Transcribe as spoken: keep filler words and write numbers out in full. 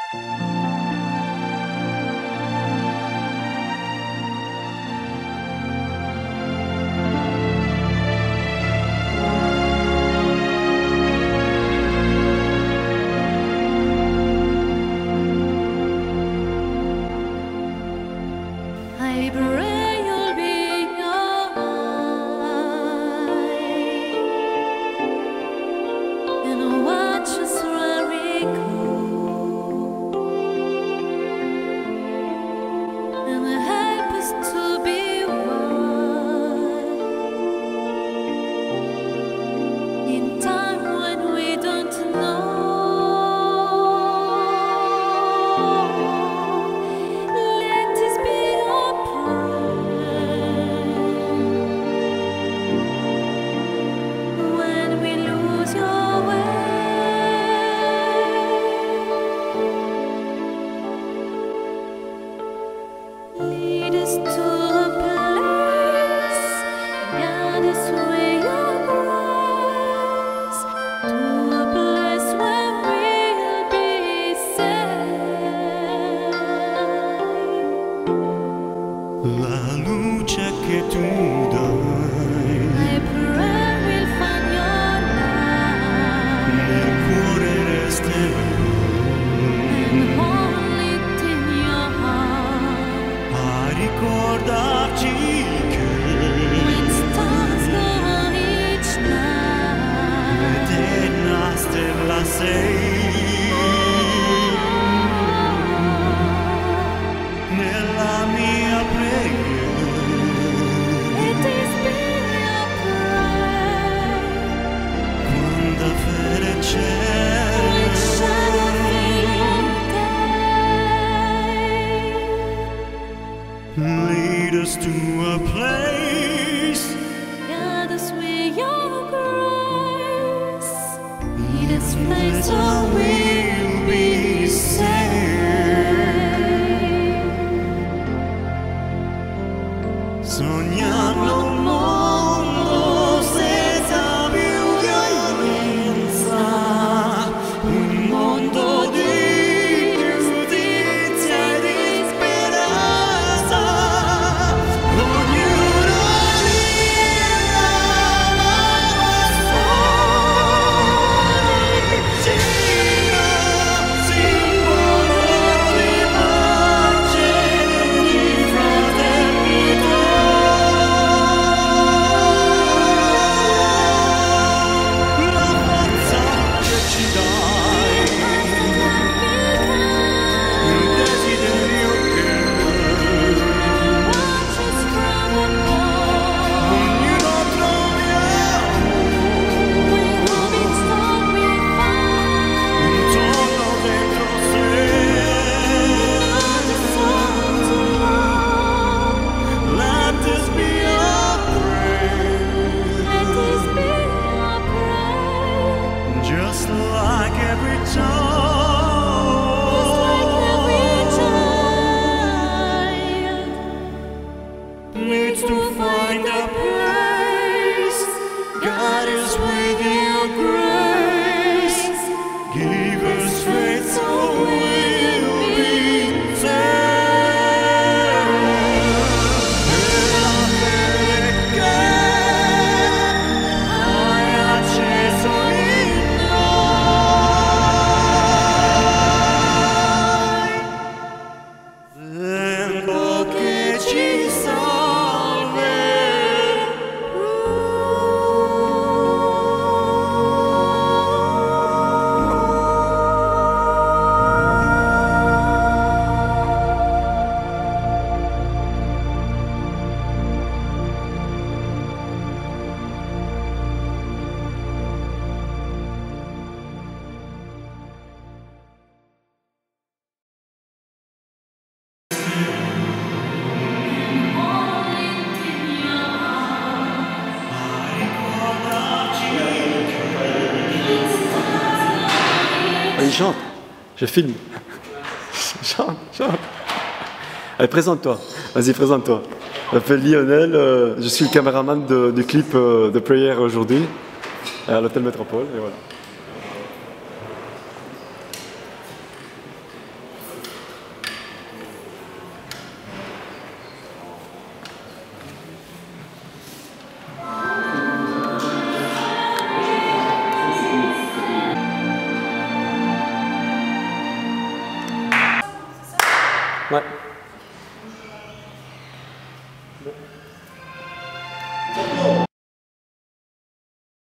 I pray you'll be mine and watch us very cool and help us to be one in time when we don't know. Lead us to a place, guide us with your grace, to a place where we'll be safe. La luce che tu dai, I pray we'll find your light nel cuore resterà. and hold it in your heart. A ricordarci che When stars go each night, l'eterna stella sei. Nella mia preghiera it is been your prayer. quando fede c'è, With shadow fill your day. lead us to a place, Guide us with your grace. Lead us place where we'll be safe. sognando un mondo senza più violenza, un mondo di giustizia e di speranza. Ognuno gira la gira, simbolo di pace e di fraternità. La forza che ci dai, il desiderio che Watch us from above. ognuno troviamo With all its love we find. un tono dentro sé. The soul to love. Let this be our prayer, Let this be our prayer. just like every time. Just like every child Needs to find a place, guide us with your grace, give us faith so we'll be safe. Nella fede che hai acceso in noi, tempo che ci Il chante, je filme. Chante, chante. Allez, présente-toi. Vas-y, présente-toi. Je m'appelle Lionel, euh, je suis le caméraman de- du clip euh, de Prayer aujourd'hui, à l'Hôtel Métropole, et voilà. Bon.